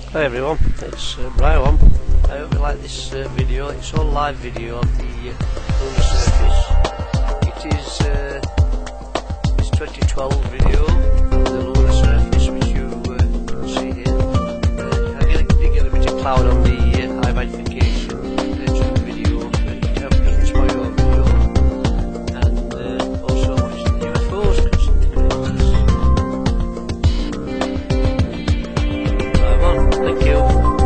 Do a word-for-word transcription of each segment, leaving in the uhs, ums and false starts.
Hi everyone, it's uh, Bry dot one. I hope you like this uh, video. It's all live video of the uh, lunar surface. It is uh, this twenty twelve video of the lunar surface, which you uh, can see here. Uh, I did get a bit of cloud on the uh, high magnification uh, during the video, but it doesn't spoil your video. And uh, also watching the U F Os, because the creators. Thank you.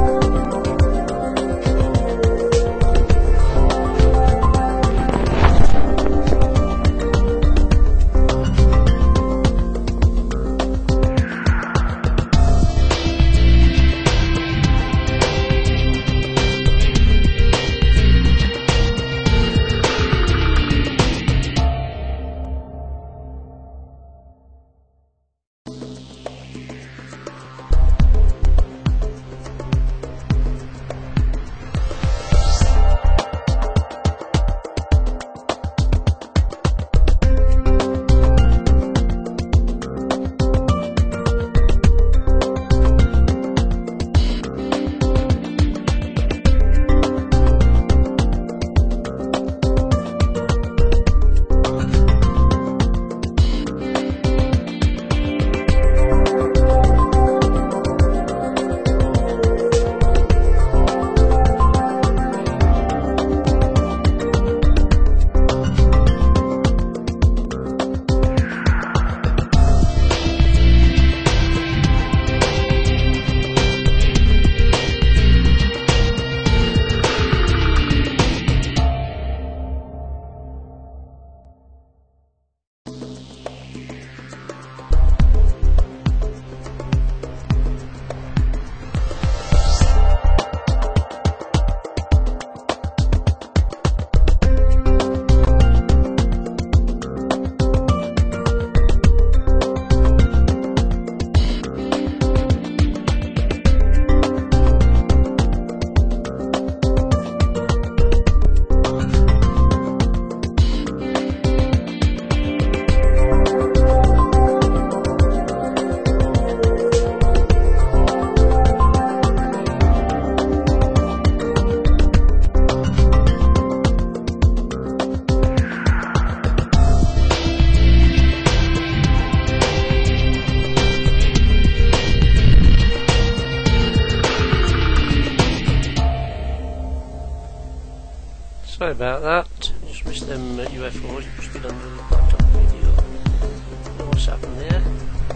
Sorry about that, just missed them uh, U F Os, it must be done really bad on the video. I don't know what's happened there.